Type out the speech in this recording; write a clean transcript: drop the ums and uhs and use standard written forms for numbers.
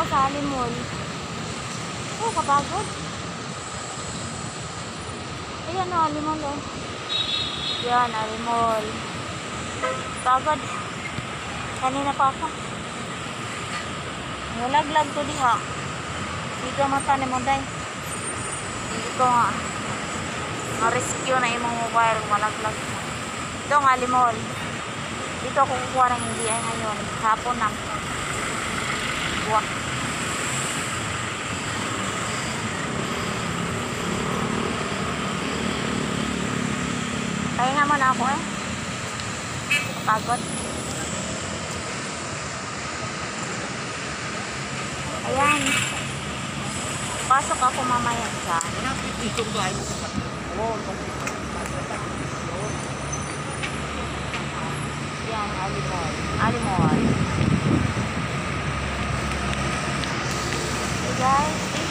sa Alimol. Oh, kapagod. Ayan o, Alimol o. Yan, Alimol. Pagod. Kanina pa ako. Nalaglag ko diha. Hindi ka mata ni Monday. Hindi ko nga. Ma-rescue na imong mobile. Malaglag. Ito ang Alimol. Dito ako kukuha ng hindi ay ngayon. Hapon na. Wah. Pahinga mo na ako eh. Pagod. Ayan. Pasok ako mamaya dyan. Yan, Alimol. Alimol. Hey guys.